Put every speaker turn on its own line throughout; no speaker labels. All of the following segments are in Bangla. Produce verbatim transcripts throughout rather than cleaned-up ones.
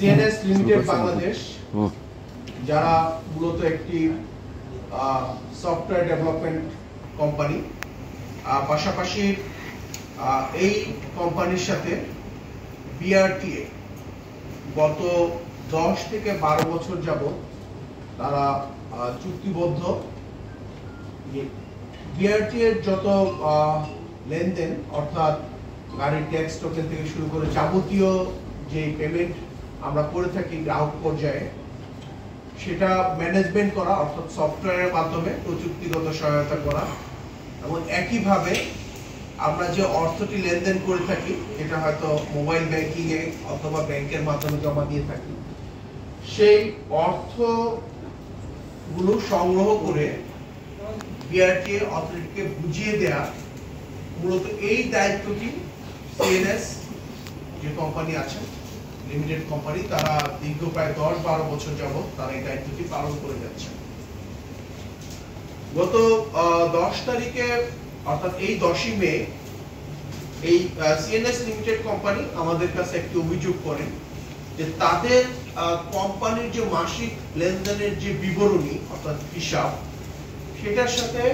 সিএনএস লিমিটেড বাংলাদেশ যারা মূলত একটি সফটওয়্যার ডেভেলপমেন্ট কোম্পানি, পাশাপাশি এই কোম্পানির সাথে বিআরটিএ গত দশ থেকে বারো বছর যাবত তারা চুক্তিবদ্ধ। বিআরটিএ এর যত লেনদেন অর্থাৎ গাড়ির ট্যাক্স টোকেন থেকে শুরু করে যাবতীয় যে পেমেন্ট আমরা করে থাকি গ্রাহক পর্যায়ে, সেটা ম্যানেজমেন্ট করা অর্থাৎ সফটওয়্যারের মাধ্যমে প্রযুক্তিগত সহায়তা করা, এবং একইভাবে আমরা যে অর্থটি লেনদেন করে থাকি যেটা হয়তো মোবাইল ব্যাংকিং এ অথবা ব্যাংকের মাধ্যমে জমা দিয়ে থাকি, সেই অর্থগুলো সংগ্রহ করে বিআরটিএ অথরিটিকে বুঝিয়ে দেয়া, মূলত এই দায়িত্বটি সিএনএস যে কোম্পানি আছে লিমিটেড কোম্পানি, তারা দীর্ঘ প্রায় দশ বারো বছর যাবত তারা এই দায়িত্বটি পালন করে যাচ্ছে। গত দশ তারিখে অর্থাৎ এই দশই মে এই সিএনএস লিমিটেড কোম্পানি আমাদের কাছে একটি অভিযোগ করেন যে তাদের কোম্পানির যে মাসিক লেনদেনের যে বিবরণী অর্থাৎ হিসাব, সেটার সাথে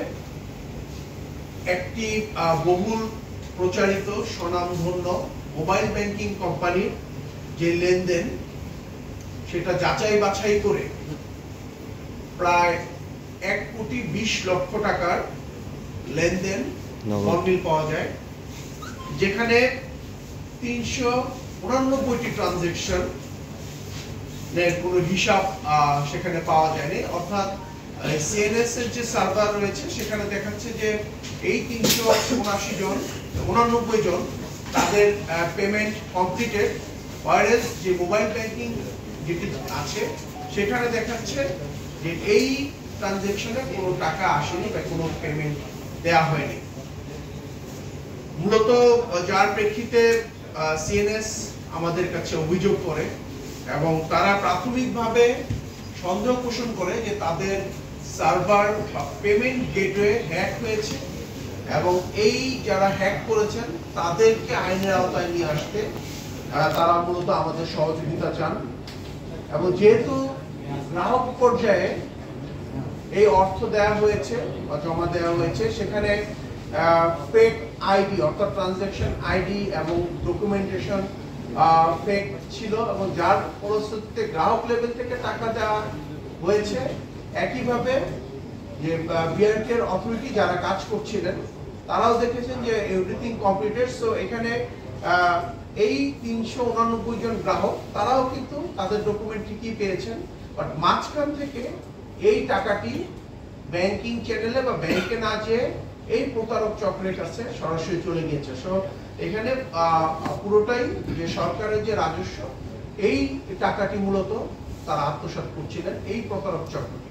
একটি বহুল প্রচারিত স্বনামধন্য মোবাইল ব্যাংকিং কোম্পানির যে লেনদেন সেটা যাচাই বাছাই করে প্রায় এক কোটি বিশ লক্ষ টাকার লেনদেন গরমিল পাওয়া যায়, যেখানে তিনশো উনানব্বইটি ট্রানজেকশন কোন হিসাব সেখানে পাওয়া যায়নি। অর্থাৎ সিএনএস এর যে সার্ভার রয়েছে সেখানে দেখাচ্ছে যে এই তিনশো উনআশি জন উনানব্বই জন তাদের পেমেন্ট কমপ্লিটেড, ওয়ারেস যে মোবাইল ব্যাংকিং যেটি আছে সেখানে দেখাচ্ছে যে এই ট্রানজেকশনে কোনো টাকা আসেনি বা কোনো পেমেন্ট দেয়া হয়নি। মূলত যার প্রেক্ষিতে সিএনএস আমাদের কাছে অভিযোগ করে এবং তারা প্রাথমিকভাবে সন্দেহ পোষণ করে যে তাদের সার্ভার বা পেমেন্ট গেটওয়ে হ্যাক হয়েছে এবং এই যারা হ্যাক করেছেন তাদেরকে আইনের আওতায় নিয়ে আসতে তারা মূলত আমাদের সহযোগিতা চান। এবং যেহেতু গ্রাহক পর্যায়ে এই অর্থ দেয়া হয়েছে বা জমা দেওয়া হয়েছে, সেখানে ফেক আইডি অর্থাৎ ট্রানজাকশন আইডি এবং ডকুমেন্টেশন ফেক ছিল এবং যার ফলশ্রুতিতে গ্রাহক লেভেল থেকে টাকা দেওয়া হয়েছে। একইভাবে যে বিআরটিএ এর অথরিটি যারা কাজ করছিলেন তারাও দেখেছেন যে এভরিথিং কমপ্লিটেড। সো এখানে এই তিনশো উনানব্বই জন গ্রাহক তারাও কিন্তু তাদের ডকুমেন্ট ঠিকই পেয়েছেন, বাট মাঝখান থেকে এই টাকাটি ব্যাংকিং চ্যানেলে বা ব্যাংকে না যেয়ে এই প্রতারক চক্রের কাছে সরাসরি চলে গিয়েছে। সো এখানে পুরোটাই যে সরকারের যে রাজস্ব, এই টাকাটি মূলত তারা আত্মসাৎ করছিলেন এই প্রতারক চক্রটি।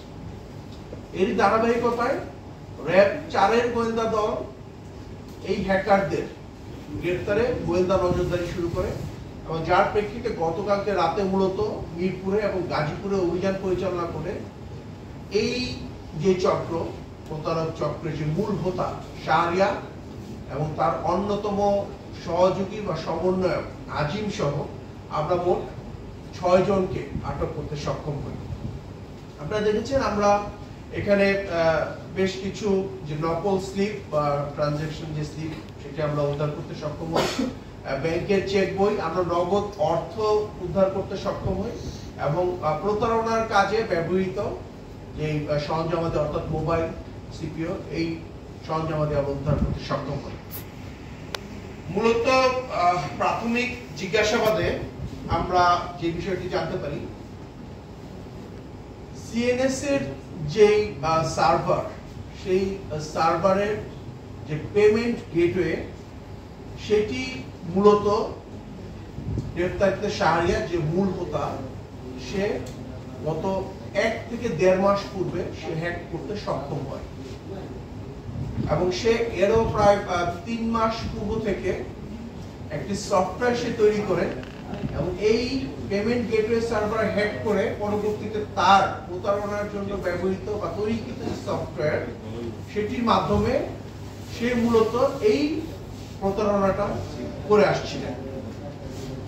এর ধারাবাহিকতায় র্যাব চারের গোয়েন্দা দল এই হ্যাকারদের গ্রেফতারে গোয়েন্দা নজরদারি শুরু করে এবং যার প্রেক্ষিতে গতকালকে রাতে মূলত মিরপুরে এবং গাজীপুরে অভিযান পরিচালনা করে এই যে চক্র প্রতারক চক্রের যে মূল হোতা শাহরিয়া এবং তার অন্যতম সহযোগী বা সমন্বয়ক আজিম সহ আমরা মোট ছয় জনকে আটক করতে সক্ষম হই। আপনারা দেখেছেন আমরা এখানে বেশ কিছু যে নকল স্লিপ বা ট্রানজাকশন যে স্লিপ সেটি আমরা উদ্ধার করতে সক্ষম হই, ব্যাংকের চেক বই, আমরা নগদ অর্থ উদ্ধার করতে সক্ষম হই এবং প্রতারণার কাজে ব্যবহৃত যে সরঞ্জামাদি অর্থাৎ মোবাইল সিপিও এই সরঞ্জামাদি আমরা উদ্ধার করতে সক্ষম হই। মূলত প্রাথমিক জিজ্ঞাসাবাদে আমরা যে বিষয়টি জানতে পারি, সিএনএস এর যে সার্ভার সেই সার্ভারের যে পেমেন্ট গেটওয়ে সেটি মূলত গ্রেফতারিত শাহরিয়া যে মূল হোতা সে গত এক থেকে দেড় মাস পূর্বে সে হ্যাক করতে সক্ষম হয় এবং সে এরও প্রায় তিন মাস পূর্ব থেকে একটি সফটওয়্যার সে তৈরি করে এবং এই পেমেন্ট গেটওয়ে সার্ভার হ্যাক করে পরবর্তীতে তার প্রতারণার জন্য ব্যবহৃত বা তৈরিকৃত যে সফটওয়্যার সেটির মাধ্যমে সে মূলত এই প্রতারণাটা করে আসছিলেন।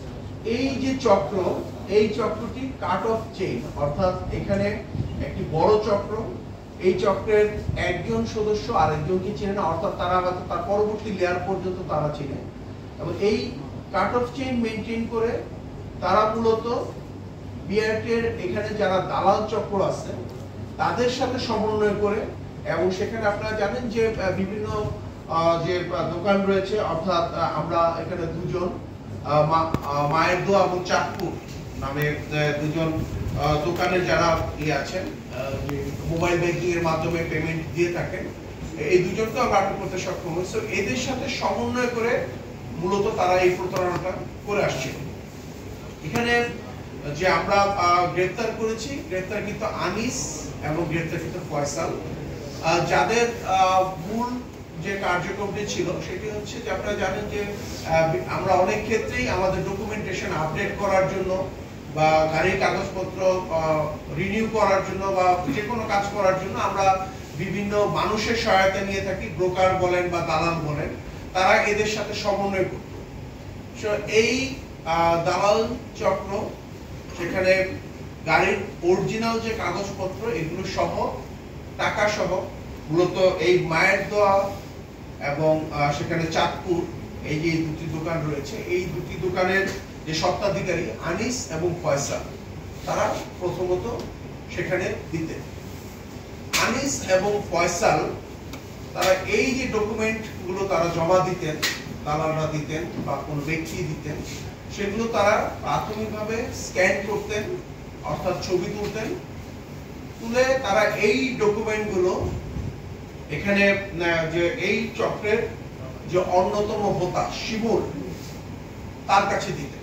এই যে চক্র, এই চক্রটি কাট অফ চেইন, অর্থাৎ এখানে একটি বড় চক্র, এই চক্রের একজন সদস্য আরেকজনকে চেনে না, অর্থাৎ তারা হয়তো তার পরবর্তী লেয়ার পর্যন্ত তারা চেনে, এবং এই কাট অফ চেইন মেনটেন করে তারা মূলত বিআরটি এর এখানে যারা দালাল চক্র আছে তাদের সাথে সমন্বয় করে, এবং সেখানে আপনারা জানেন যে বিভিন্ন যে দোকান রয়েছে, অর্থাৎ আমরা এখানে দুজন মায়ের দোয়া এবং চাঁদপুর নামে দুজন দোকানের যারা ইয়ে আছেন, মোবাইল ব্যাংকিং এর মাধ্যমে পেমেন্ট দিয়ে থাকেন, এই দুজনকে আমরা আটক করতে সক্ষম হয়েছে। এদের সাথে সমন্বয় করে মূলত তারা এই প্রতারণাটা করে আসছে। এখানে যে আমরা গ্রেফতার করেছি, গ্রেফতার কিন্তু আনিস এবং গ্রেফতার কিন্তু ফয়সাল, যাদের মূল যে কার্যক্রমটি ছিল সেটি হচ্ছে যে আপনারা জানেন যে আমরা অনেক ক্ষেত্রেই আমাদের ডকুমেন্টেশন আপডেট করার জন্য বা গাড়ির কাগজপত্র রিনিউ করার জন্য বা যে কোনো কাজ করার জন্য আমরা বিভিন্ন মানুষের সহায়তা নিয়ে থাকি, ব্রোকার বলেন বা দালাল বলেন, তারা এদের সাথে সমন্বয় করত। এই দালাল চক্র সেখানে গাড়ির অরিজিনাল যে কাগজপত্র এগুলো সহ টাকা সহ মূলত এই মায়ের দোয়া এবং সেখানে চাঁদপুর এই যে দুটি দোকান রয়েছে, এই দুটি দোকানের যে স্বত্বাধিকারী আনিস এবং ফয়সাল, তারা প্রথমত সেখানে দিতেন। আনিস এবং ফয়সাল তারা এই যে ডকুমেন্ট গুলো তারা জমা দিতেন, দালালরা দিতেন বা কোন ব্যক্তি দিতেন, সেগুলো তারা প্রাথমিকভাবে স্ক্যান করতেন, অর্থাৎ ছবি তুলতেন, তুলে তারা এই ডকুমেন্ট গুলো এখানে যে এই চক্রের যে অন্যতম হোতা শিমুল তার কাছে দিতেন।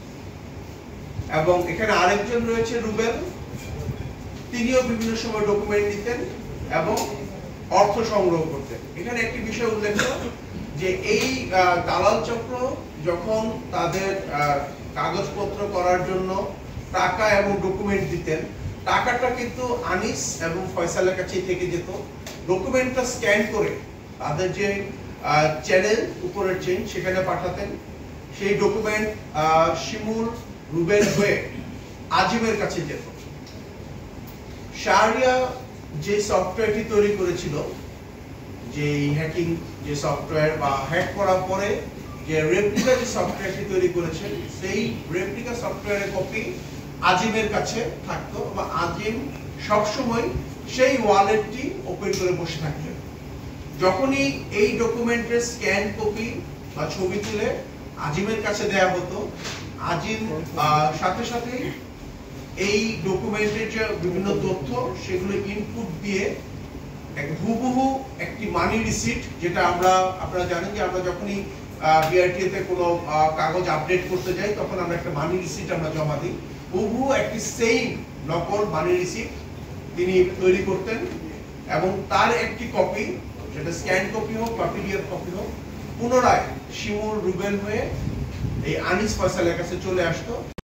এবং এখানে আরেকজন রয়েছে রুবেল, তিনিও বিভিন্ন সময় ডকুমেন্ট দিতেন এবং অর্থ সংগ্রহ করতেন। এখানে একটি বিষয় উল্লেখ্য যে এই দালাল চক্র যখন তাদের কাগজপত্র করার জন্য টাকা এবং ডকুমেন্ট দিতেন, টাকাটা কিন্তু আনিস এবং ফয়সালের কাছেই থেকে যেত, ডকুমেন্টটা স্ক্যান করে তাদের যে চ্যানেল উপরের চেইন সেখানে পাঠাতেন, সেই ডকুমেন্ট শিমুল রুবেল হয়ে আজিমের কাছে যেত। শাহরিয়া যে সফটওয়্যারটি তৈরি করেছিল, যে হ্যাকিং যে সফটওয়্যার বা হ্যাক করার পরে যে রেপ্লিকা যে সফটওয়্যারটি তৈরি করেছেন, সেই রেপ্লিকা সফটওয়্যারের কপি আজিমের কাছে থাকতো বা আজিম সবসময় সেই ওয়ালেটটি ওপেন করে বসে থাকতেন। যখনই এই ডকুমেন্টের স্ক্যান কপি বা ছবি তুলে আজিমের কাছে দেয়া হতো, আজিম সাথে সাথে এই ডকুমেন্টের যে বিভিন্ন তথ্য সেগুলো ইনপুট দিয়ে এক হুবহু একটি মানি রিসিট, যেটা আমরা আপনারা জানেন যে আমরা যখনই বিআরটি তে কোনো কাগজ আপডেট করতে যাই তখন আমরা একটা মানি রিসিট আমরা জমা দিই, হুবহু একটি সেম নকল মানি রিসিট তিনি তৈরি করতেন এবং তার একটি কপি, সেটা স্ক্যান কপি হোক বা পিডিএফ কপি হোক, পুনরায় শিমুল রুবেল হয়ে এই আনিস ফয়সালের কাছে চলে আসতো।